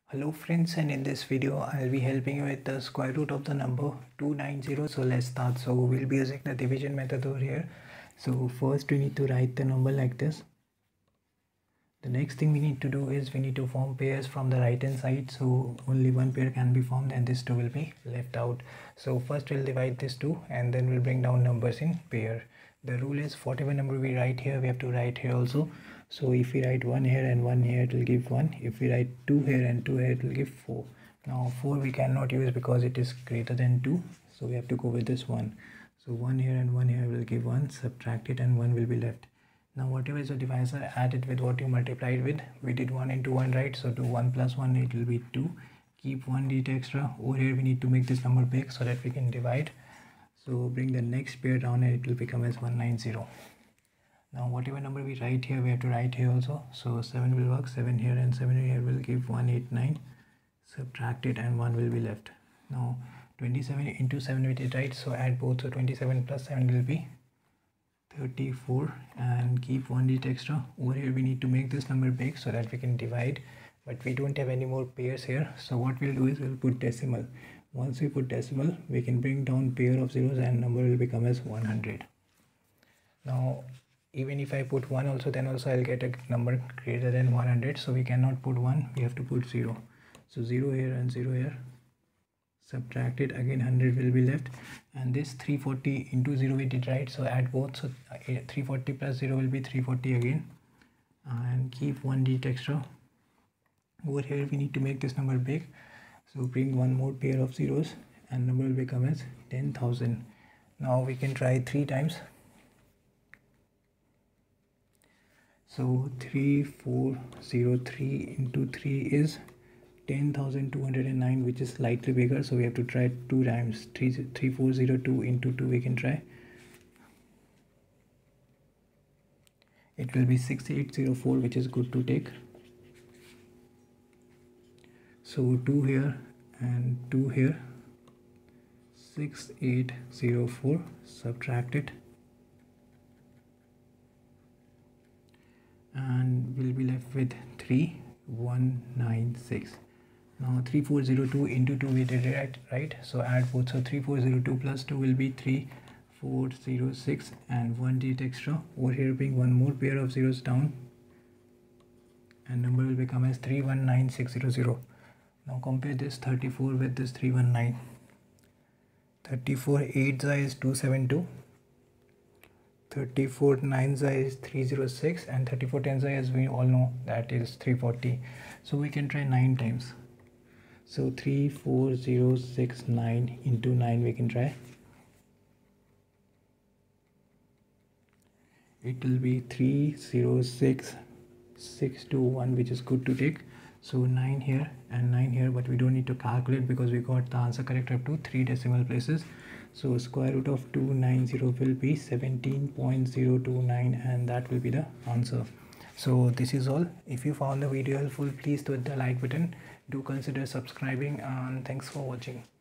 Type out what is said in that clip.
Hello friends, and in this video I'll be helping you with the square root of the number 290. So let's start. So we'll be using the division method over here. So first we need to write the number like this. The next thing we need to do is we need to form pairs from the right hand side, so only one pair can be formed and this two will be left out. So first we'll divide this two and then we'll bring down numbers in pair. The rule is whatever number we write here we have to write here also. So if we write 1 here and 1 here, it will give 1. If we write 2 here and 2 here, it will give 4. Now 4 we cannot use because it is greater than 2, so we have to go with this 1. So 1 here and 1 here will give 1, subtract it and 1 will be left. Now whatever is the divisor, add it with what you multiplied with. We did 1 into 1, right? So to 1 plus 1 it will be 2. Keep 1 digit extra. Over here we need to make this number big so that we can divide. So bring the next pair down and it will become as 190. Now whatever number we write here we have to write here also. So 7 will work. 7 here and 7 here will give 189. Subtract it and 1 will be left. Now 27 into 7 we did, right? So add both. So 27 plus 7 will be 34 and keep 1 digit extra. Over here we need to make this number big so that we can divide, but we don't have any more pairs here. So what we'll do is we'll put decimal. Once we put decimal we can bring down pair of zeros and number will become as 100. Now even if I put 1 also, then also I'll get a number greater than 100. So we cannot put 1, we have to put 0. So 0 here and 0 here. Subtract it, again 100 will be left. And this 340 into 0 we did, right? So add both. So 340 plus 0 will be 340 again. And keep 1 digit extra. Over here we need to make this number big. So bring one more pair of zeros and number will become as 10,000. Now we can try 3 times. So 3403 into 3 is 10,209, which is slightly bigger. So we have to try 2 times. 3402 into 2 we can try. It will be 6804, which is good to take. So 2 here and 2 here. 6804. Subtract it. And we'll be left with 3196. Now 3402 into 2 we did it, right? So add both. So 3402 plus 2 will be 3406 and 1 digit extra. Over here bring one more pair of zeros down and number will become as 319600. Now compare this 34 with this 319. 34 8 is 272. 34 9 is 306 and 34 10 as we all know that is 340. So we can try 9 times. So 34069 into 9 we can try. It will be 306621, which is good to take. So 9 here and 9 here, but we don't need to calculate because we got the answer correct up to 3 decimal places. So square root of 290 will be 17.029 and that will be the answer. So this is all. If you found the video helpful, please hit the like button. Do consider subscribing and thanks for watching.